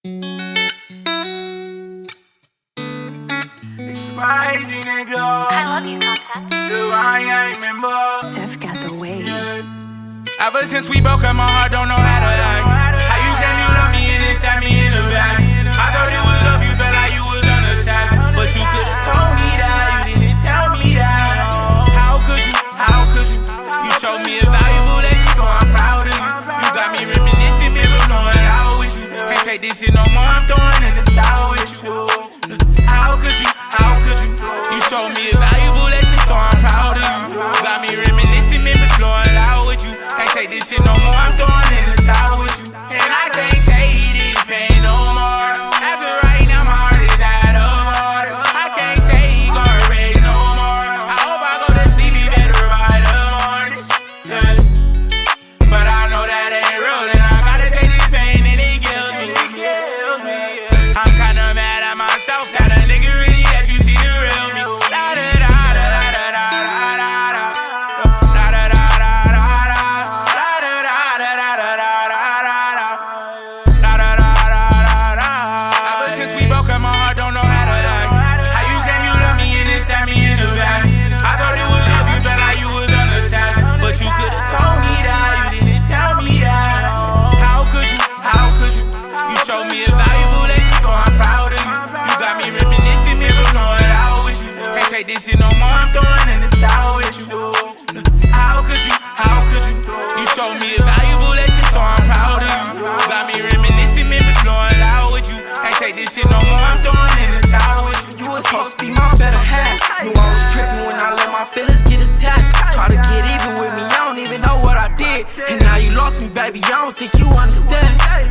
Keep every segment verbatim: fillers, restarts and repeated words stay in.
It's Brazy, nigga. I love you, concept. The line I remember. Seth got the waves. Yeah. Ever since we broke up, my heart don't know how to lie. How you can you love me and then stab me in the back? I thought it was love, you felt like you was unattached, but you could've told me that, you didn't tell me that. How could you, how could you? You showed me a valuable lesson, so I'm proud of you. You got me reminiscing, never blowing out with you. Can't take this shit no more, I'm throwing in the towel with you. How could you, how could you? You showed me a valuable lesson, so I'm proud of you. You got me reminiscing, never blowing out with you. Can't take this shit no more, I'm throwing in the towel with you. And I can't take this pain no more. As of right now, my heart is out of order. I can't take garbage no more. I hope I go to sleep, be better by the morning. Yeah. But I know that ain't real, and I gotta take this pain, and it kills me. It kills me. Yeah. I'm kinda mad at myself that a nigga really let you see the real me. Da da da da da da da da da. Da da da da da da. Da da da da da da da da. Da da da da da da. Ever since we broke up, my heart don't know how to lie. How you can you love me and then stab me in the back? I thought it was love, you felt like you was unattached, but you could've told me that, you didn't tell me that. How could you, how could you? You showed me a valuable lesson, so I'm proud of you. You got me reminiscing, never blowing out with you. Can't take this shit no more, I'm throwing in the towel with you. How could you, how could you? You showed me a valuable lesson, so I'm proud of you. You got me reminiscing, never blowing out with you. Can't take this shit no more, I'm throwing in the towel with you. You was supposed to be my better half. Knew I was tripping when I let my feelings get attached. Try to get even with me, I don't even know what I did. And now you lost me, baby, I don't think you understand. Ay,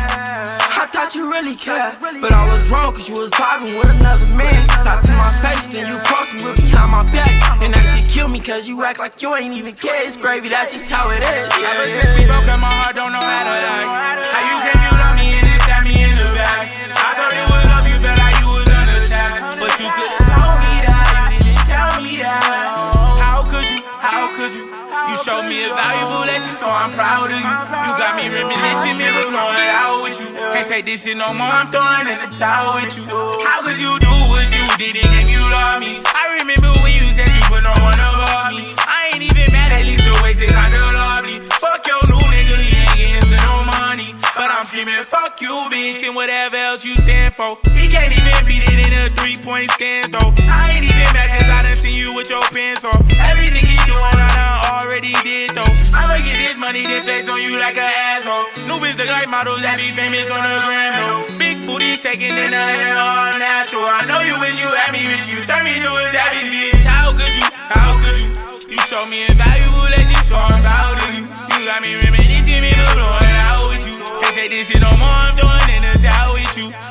I thought you really cared, but I was wrong, cause you was vibing with another man. Not to my face, then you crossed me, look behind my back. And that shit killed me, cause you act like you ain't even care. It's gravy, that's just how it is. Yeah, Ever since we broke up, my heart don't know how to lie. How you can you love me and then stab me in the back? I thought it was love, you felt like you was unattached, but you could've told me that, you didn't tell me that. How could you, how could you? You showed me a valuable lesson, so I'm proud of you. You got me reminiscing, never blowing out with you. Can't take this shit no more, I'm throwing in the towel with you. How could you do what you did and then you love me? I remember when you said you put no one above me. I ain't even mad, at least the ways they kinda lovely. Fuck your new nigga, he ain't getting to no money. But I'm screaming, fuck you, bitch, and whatever else you stand for. He can't even beat it in a three-point stand, though. I ain't even mad cause I done seen you with your pants on. Everything he doing, I done already did, though. I'ma get this money, then flex on you like an asshole. New bitch look like models that be famous on the gram, though. Big booty shaking in the hair, all natural. I know you wish you had me with you, turn me to a savage bitch. How could you, how could you? You showed me a valuable lesson, so I'm proud of you. You got me reminiscing, me blowing out with you. Can't take this shit no more, I'm throwing in the towel with you.